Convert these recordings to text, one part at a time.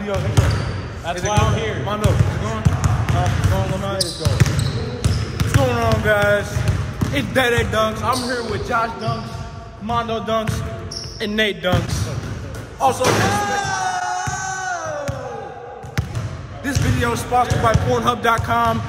go. That's why I'm here. Mondo, is it going? What's going on, guys? It's Dede Dunks. I'm here with Josh Dunks, Mondo Dunks, and Nate Dunks. Also, this video is sponsored by Pornhub.com.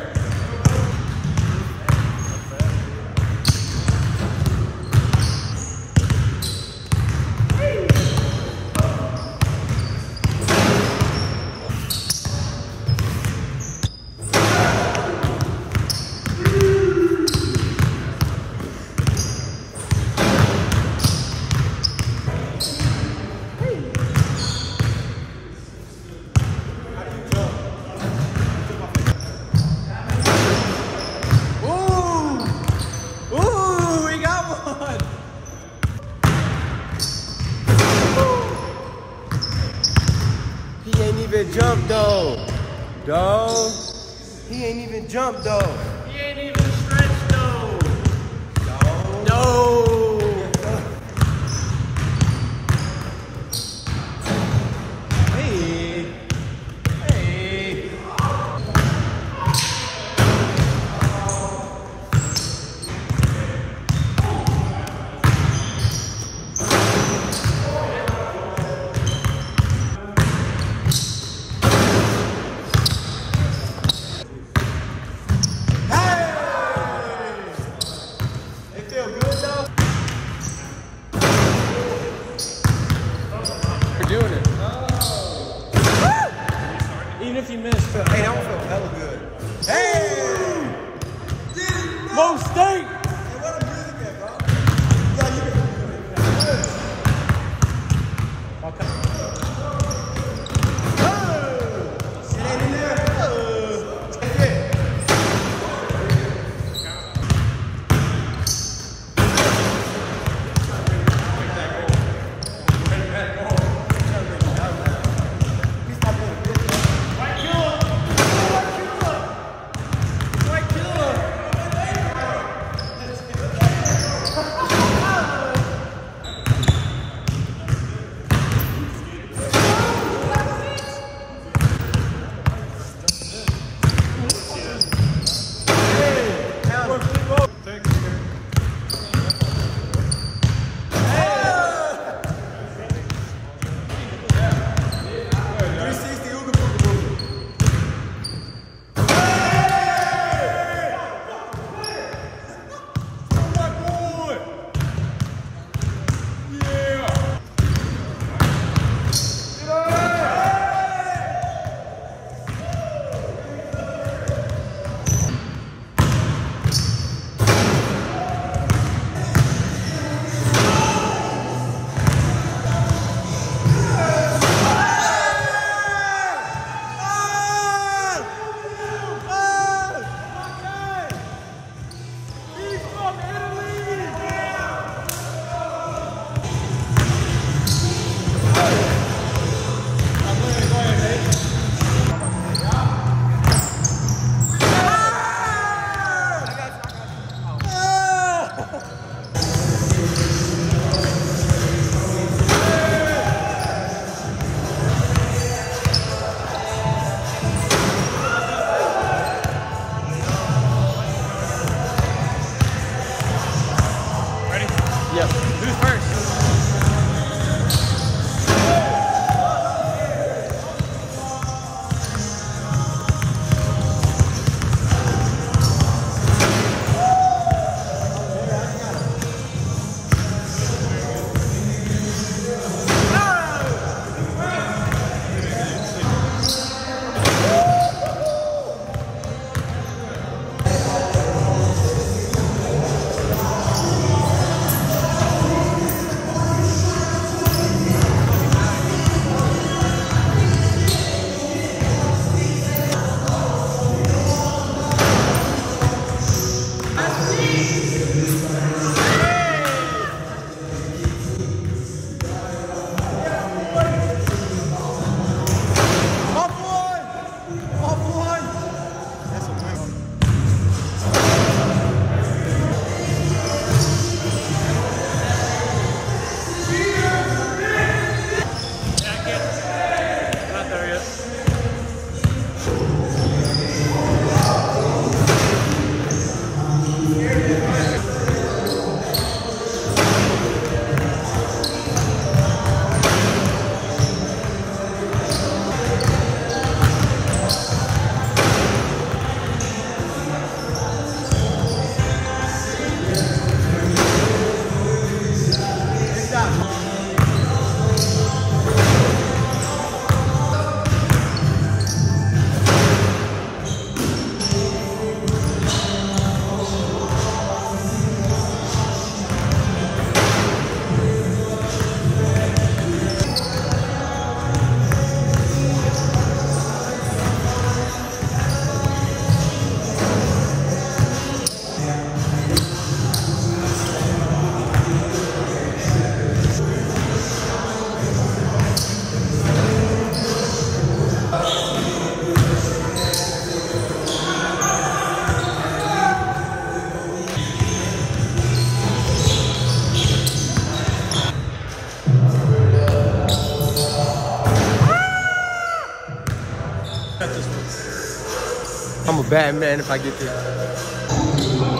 He ain't even jumped though. He ain't even jumped though. He ain't even stretched though. No. Hey. Doing it. Even if you missed. Hey, that one felt hella good. Hey! Mo State! Hey, what a music at, bro? Yeah, you can. It ain't in there. That's it. I'm a bad man if I get this.